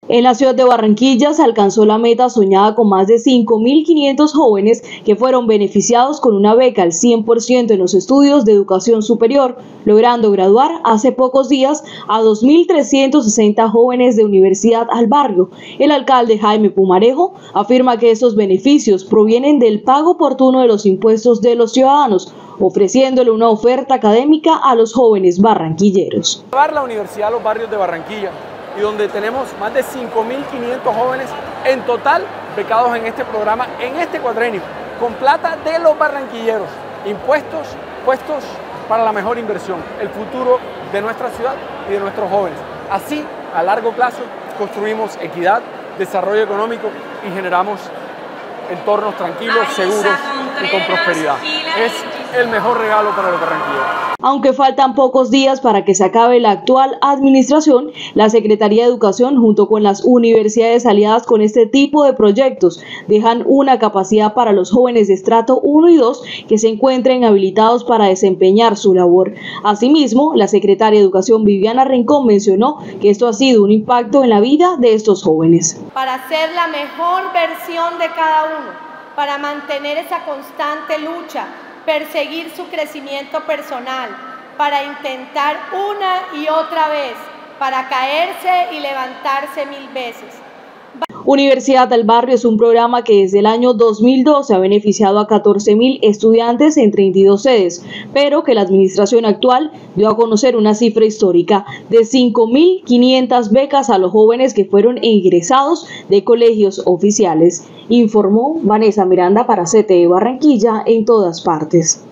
En la ciudad de Barranquilla se alcanzó la meta soñada con más de 5.500 jóvenes que fueron beneficiados con una beca al 100% en los estudios de educación superior, logrando graduar hace pocos días a 2.360 jóvenes de Universidad al Barrio. El alcalde Jaime Pumarejo afirma que estos beneficios provienen del pago oportuno de los impuestos de los ciudadanos, ofreciéndole una oferta académica a los jóvenes barranquilleros. La Universidad de los Barrios de Barranquilla, y donde tenemos más de 5.500 jóvenes en total becados en este programa, en este cuatrenio, con plata de los barranquilleros, impuestos puestos para la mejor inversión, el futuro de nuestra ciudad y de nuestros jóvenes. Así, a largo plazo, construimos equidad, desarrollo económico y generamos entornos tranquilos, seguros y con prosperidad. Es el mejor regalo para los barranquilleros. Aunque faltan pocos días para que se acabe la actual administración, la Secretaría de Educación, junto con las universidades aliadas con este tipo de proyectos, dejan una capacidad para los jóvenes de estrato 1 y 2 que se encuentren habilitados para desempeñar su labor. Asimismo, la secretaria de Educación, Viviana Rincón, mencionó que esto ha sido un impacto en la vida de estos jóvenes. Para ser la mejor versión de cada uno, para mantener esa constante lucha, perseguir su crecimiento personal, para intentar una y otra vez, para caerse y levantarse 1000 veces. Universidad al Barrio es un programa que desde el año 2012 ha beneficiado a 14.000 estudiantes en 32 sedes, pero que la administración actual dio a conocer una cifra histórica de 5.500 becas a los jóvenes que fueron egresados de colegios oficiales. Informó Vanessa Miranda para CTE Barranquilla, en todas partes.